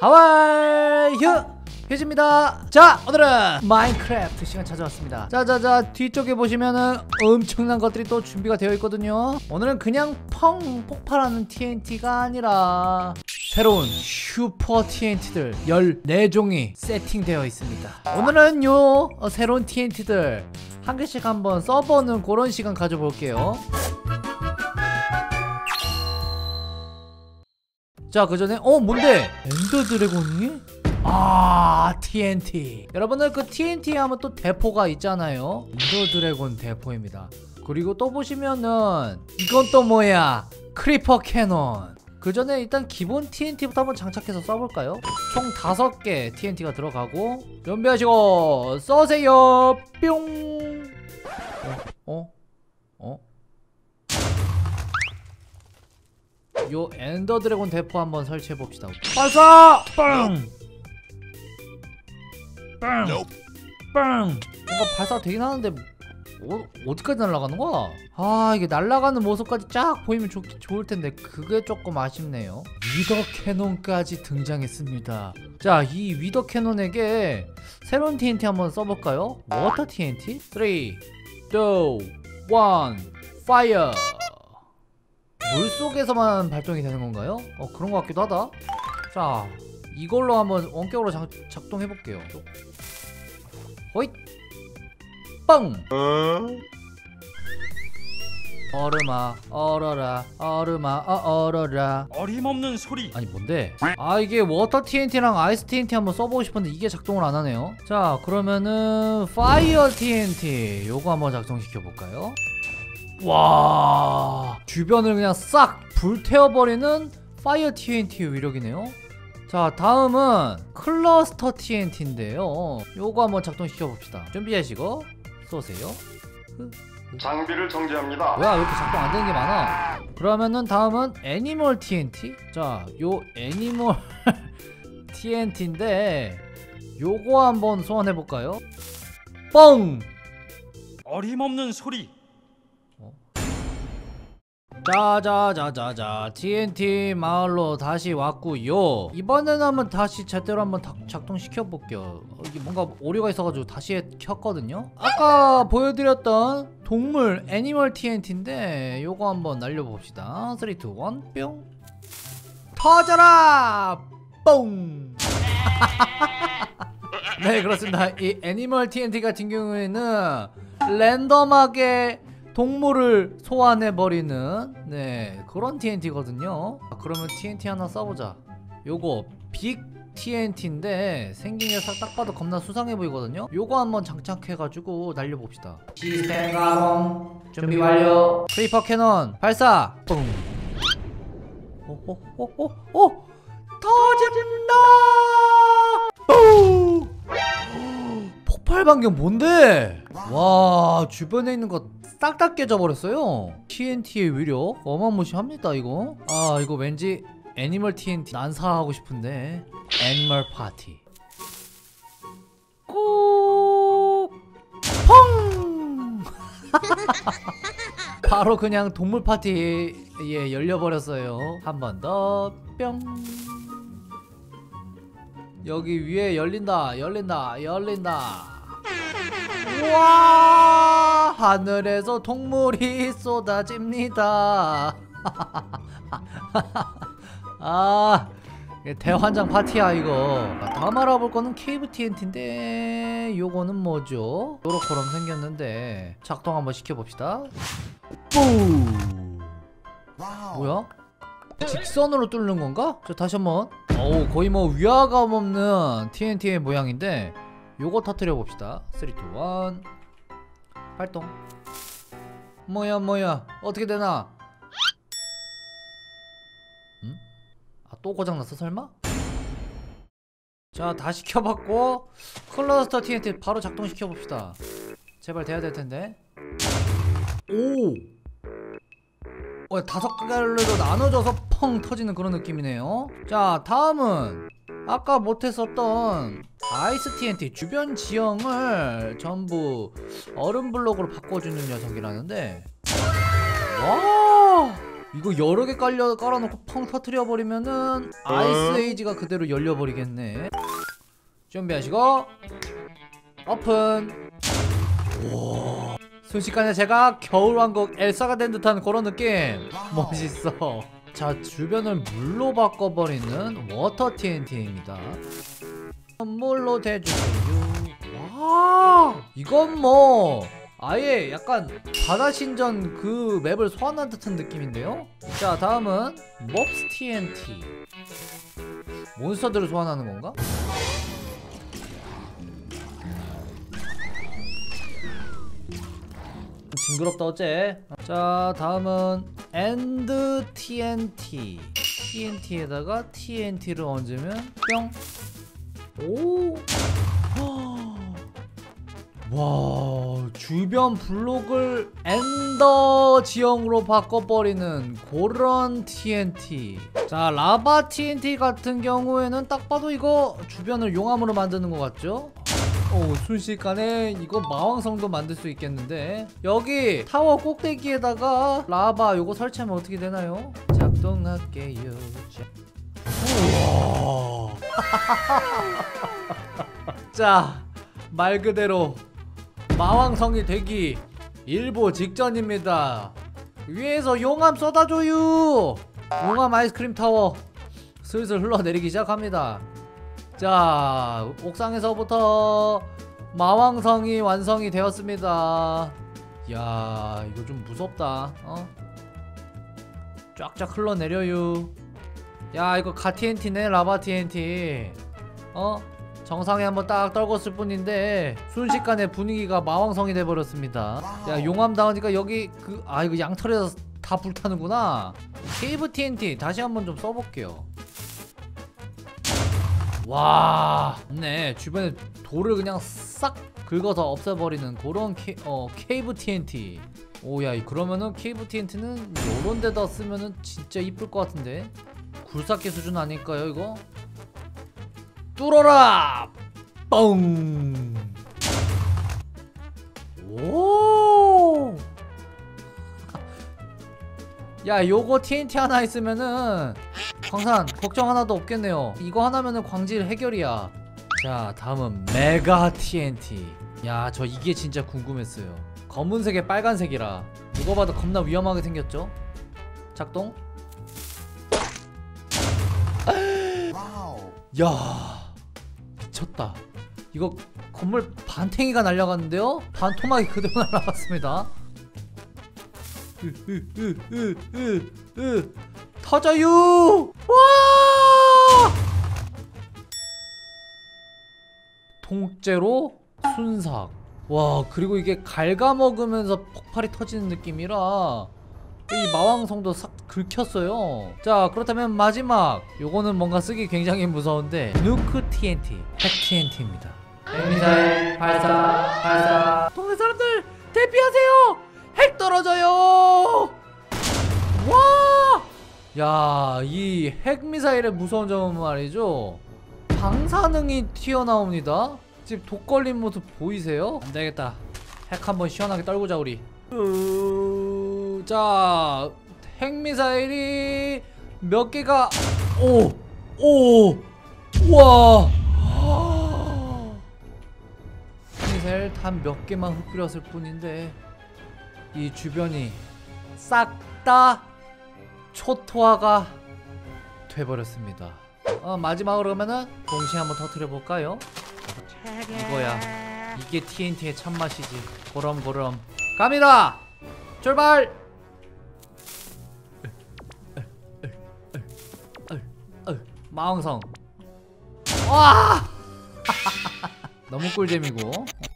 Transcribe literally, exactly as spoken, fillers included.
하와이 휴 휴지입니다. 자, 오늘은 마인크래프트 시간 찾아왔습니다. 자자자, 뒤쪽에 보시면은 엄청난 것들이 또 준비가 되어 있거든요. 오늘은 그냥 펑 폭발하는 티엔티가 아니라 새로운 슈퍼 티엔티들 열네 종이 세팅되어 있습니다. 오늘은 요 어, 새로운 티엔티들 한 개씩 한번 써보는 그런 시간 가져볼게요. 자, 그 전에 어 뭔데? 엔더 드래곤이? 아, 티엔티. 여러분들 그 티엔티 하면 또 대포가 있잖아요. 엔더 드래곤 대포입니다. 그리고 또 보시면은 이건 또 뭐야? 크리퍼 캐논. 그 전에 일단 기본 티엔티부터 한번 장착해서 써볼까요? 총 다섯 개 티엔티가 들어가고 준비하시고 써세요. 뿅. 어? 어? 어? 요 엔더 드래곤 대포 한번 설치해 봅시다. 발사! 빵! 빵! 빵! 뭔가 발사 되긴 하는데 어, 어디까지 날아가는 거야? 아, 이게 날아가는 모습까지 쫙 보이면 좋, 좋을 텐데 그게 조금 아쉽네요. 위더 캐논까지 등장했습니다. 자, 이 위더 캐논에게 새로운 티엔티 한번 써볼까요? 워터 티엔티? 삼, 이, 일, 파이어! 물속에서만 발동이 되는 건가요? 어, 그런 것 같기도 하다. 자, 이걸로 한번 원격으로 작, 작동해볼게요. 호잇! 뻥! 얼음아 얼어라 얼음아 어, 얼어라. 어림없는 소리. 아니 뭔데? 아, 이게 워터 티엔티랑 아이스 티엔티 한번 써보고 싶은데 이게 작동을 안 하네요. 자, 그러면은 파이어 티엔티 요거 한번 작동시켜볼까요? 와, 주변을 그냥 싹 불태워버리는 파이어 티엔티의 위력이네요. 자, 다음은 클러스터 티엔티인데요. 요거 한번 작동시켜봅시다. 준비하시고 쏘세요. 장비를 정지합니다. 뭐야, 왜 이렇게 작동 안 되는 게 많아? 그러면은 다음은 애니멀 티엔티. 자, 요 애니멀 티엔티인데 요거 한번 소환해볼까요? 뻥! 어림없는 소리. 자자자자자, 티엔티 마을로 다시 왔구요. 이번에는 한번 다시 제대로 한번 작동시켜 볼게요. 이게 뭔가 오류가 있어가지고 다시 켰거든요. 아까 보여드렸던 동물 애니멀 티엔티인데 요거 한번 날려봅시다. 삼, 이, 일, 뿅. 터져라! 뽕! 네, 그렇습니다. 이 애니멀 티엔티 같은 경우에는 랜덤하게 동물을 소환해버리는 네 그런 티엔티거든요. 그러면 티엔티 하나 써보자. 요거 빅 티엔티인데 생긴 녀석 딱 봐도 겁나 수상해 보이거든요. 요거 한번 장착해가지고 날려봅시다. 시스템 가동 준비 완료. 크리퍼 캐논 발사. 뿡. 오오오오오 터진다. 오! 폭발 반경 뭔데? 와, 주변에 있는 거 싹 다 깨져버렸어요. 티엔티의 위력 어마무시합니다 이거. 아, 이거 왠지 애니멀 티엔티 난사하고 싶은데. 애니멀 파티 꼭 펑! 바로 그냥 동물 파티에 열려버렸어요. 한 번 더 뿅. 여기 위에 열린다 열린다 열린다. 우와, 하늘에서 동물이 쏟아집니다. 아, 대환장 파티야 이거. 다음 알아볼 거는 케이브 티엔티인데 요거는 뭐죠? 요렇게럼 생겼는데 작동 한번 시켜봅시다. 뿌! 뭐야? 직선으로 뚫는 건가? 저 다시 한번. 어우, 거의 뭐 위화감 없는 티엔티의 모양인데 요거 터뜨려 봅시다. 삼, 이, 일 발동. 뭐야 뭐야 어떻게 되나? 응? 아, 또 고장났어 설마? 자, 다시 켜봤고 클러스터 티엔티 바로 작동시켜 봅시다. 제발 돼야 될 텐데. 오! 어, 다섯 개로 나눠져서 펑 터지는 그런 느낌이네요. 자, 다음은 아까 못했었던 아이스 티엔티. 주변 지형을 전부 얼음 블록으로 바꿔주는 녀석이라는데, 와, 이거 여러 개 깔려 깔아놓고 펑 터트려 버리면은 아이스 에이지가 그대로 열려 버리겠네. 준비하시고 오픈. 와, 순식간에 제가 겨울왕국 엘사가 된 듯한 그런 느낌. 멋있어. 자, 주변을 물로 바꿔버리는 워터 티엔티입니다. 물로 대주세요. 와, 이건 뭐 아예 약간 바다신전 그 맵을 소환한 듯한 느낌인데요. 자, 다음은 몹스 티엔티. 몬스터들을 소환하는 건가? 징그럽다 어째. 자, 다음은 엔드 티엔티. 티엔티에다가 티엔티를 얹으면 뿅. 오. 와, 주변 블록을 엔더 지형으로 바꿔버리는 그런 티엔티. 자, 라바 티엔티 같은 경우에는 딱 봐도 이거 주변을 용암으로 만드는 것 같죠? 오, 순식간에 이거 마왕성도 만들 수 있겠는데. 여기 타워 꼭대기에다가 라바 요거 설치하면 어떻게 되나요? 작동할게요. 우와. 자, 말 그대로 마왕성이 되기 일보 직전입니다. 위에서 용암 쏟아줘요. 용암 아이스크림 타워 슬슬 흘러내리기 시작합니다. 자, 옥상에서부터 마왕성이 완성이 되었습니다. 이야, 이거 좀 무섭다. 어? 쫙쫙 흘러내려요. 야, 이거 가 티엔티네. 라바 티엔티. 어? 정상에 한번 딱 떨궜을 뿐인데 순식간에 분위기가 마왕성이 돼버렸습니다. 야, 용암 닿으니까 여기 그 아 이거 양털에서 다 불타는구나. 케이브 티엔티 다시 한번 좀 써볼게요. 와, 네, 주변에 돌을 그냥 싹 긁어서 없애버리는 그런 케, 어, 케이브 티엔티. 오야, 그러면은 케이브 티엔티는 요런 데다 쓰면은 진짜 이쁠 것 같은데. 굴삭기 수준 아닐까요 이거? 뚫어라! 뻥! 오! 야, 요거 티엔티 하나 있으면은 광산 걱정 하나도 없겠네요. 이거 하나면은 광질 해결이야. 자, 다음은 메가 티엔티. 야, 저 이게 진짜 궁금했어요. 검은색에 빨간색이라 이거 봐도 겁나 위험하게 생겼죠? 작동? 야, 미쳤다. 이거 건물 반탱이가 날려갔는데요? 반토막이 그대로 날아갔습니다. 으으으으으으 터져요! 와! 통째로 순삭. 와, 그리고 이게 갉아먹으면서 폭발이 터지는 느낌이라 이 마왕성도 싹 긁혔어요. 자, 그렇다면 마지막 요거는 뭔가 쓰기 굉장히 무서운데 누크 티엔티, 핵 티엔티입니다. 핵미사일 발사 발사. 동네 사람들 대피하세요. 핵 떨어져요. 와! 야, 이 핵미사일의 무서운 점은 말이죠, 방사능이 튀어나옵니다. 지금 독 걸린 모습 보이세요? 안되겠다. 핵 한번 시원하게 떨구자 우리. 으... 자, 핵미사일이 몇 개가 오! 오! 와! 핵미사일 단 몇 개만 흩뿌렸을 뿐인데 이 주변이 싹 다 초토화가 돼버렸습니다. 어, 마지막으로 그러면은 동시에 한번 터뜨려 볼까요? 이거야, 이게 티엔티의 참맛이지. 그럼 그럼 갑니다. 출발. 마왕성. 와! 너무 꿀잼이고.